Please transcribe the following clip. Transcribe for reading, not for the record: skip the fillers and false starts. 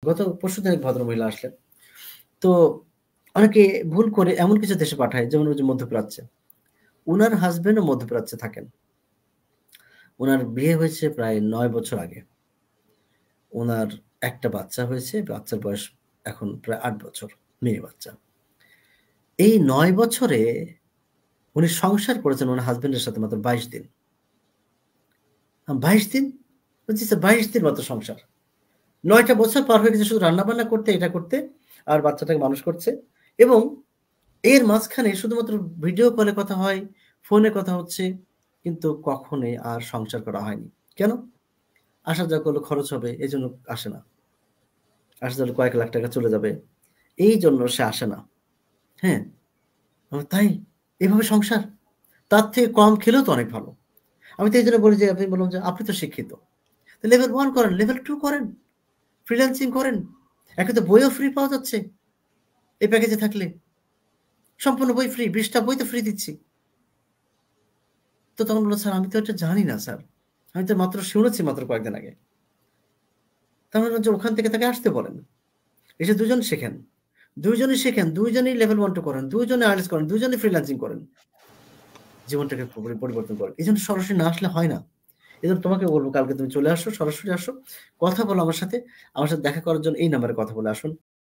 গত পরশুদিন এক ভদ্রমহিলা আসলেন। তো অনেকে ভুল করে এমন কিছু দেশে পাঠায় যেমন ওই যে মধ্যপ্রাচ্যে। উনার হাসব্যান্ডও মধ্যপ্রাচ্যে থাকেন। উনার বিয়ে হয়েছে প্রায় ৯ বছর আগে। উনার একটা বাচ্চা হয়েছে। বাচ্চার বয়স এখন প্রায় ৮ বছর। মেয়ে বাচ্চা। এই ৯ বছরে উনি সংসার করেছেন উনার হাসব্যান্ডের সাথে মাত্র ২২ দিন। ২২ দিন? বলছি স্যার ২২ দিন মাত্র সংসার। ৯ টা বছর পার হয়ে গেছে শুধু রান্না-বান্না করতে, এটা করতে আর বাচ্চাটাকে মানুষ করছে এবং এর মাঝখানে শুধুমাত্র ভিডিও কলে কথা হয়, ফোনে কথা হচ্ছে, কিন্তু কখনোই আর সংসার করা হয়নি। কেন? আসা যাওয়া করলে খরচ হবে, এজন্য আসে না। আসা যাওয়া কয়েক লাখ টাকা চলে যাবে। এইজন্য সে আসে না। হ্যাঁ? তাই? এভাবে সংসার? তার থেকে কম খেলেও তো অনেক ভালো। আমি তো এইজন্য বলি যে আমি বললাম যে আপনি তো শিক্ষিত। তো লেভেল 1 করেন, লেভেল 2 করেন, ফ্রিল্যান্সিং করেন। এখন তো বইও ফ্রি পাওয়া যাচ্ছে এই প্যাকেজে থাকলে। সম্পূর্ণ বই ফ্রি, ২০ টা বই তো ফ্রি দিচ্ছি। তো তখন বলল, "স্যার আমি তো এটা জানি না স্যার। আমি তো মাত্র শুনেছি মাত্র কয়েকদিন আগে।" তার মানে যে ওখান থেকে তাকে আসতে বলেন। এসে ২ জন শেখেন। ২ জনই শেখেন, ২ জনই লেভেল 1 2 করেন, ২ জনে আইএলটিএস করেন, ২ জনই ফ্রিল্যান্সিং করেন। জীবনটাকে পরিবর্তন করেন। এজন্য সরাসরি না আসলে হয় না। এজন্য তোমাকেও বলব কালকে তুমি চলে আসো, সরাসরি আসো। কথা বলো আমার সাথে। আমার সাথে দেখা করার জন্য এই নাম্বারে কথা বলে আসুন।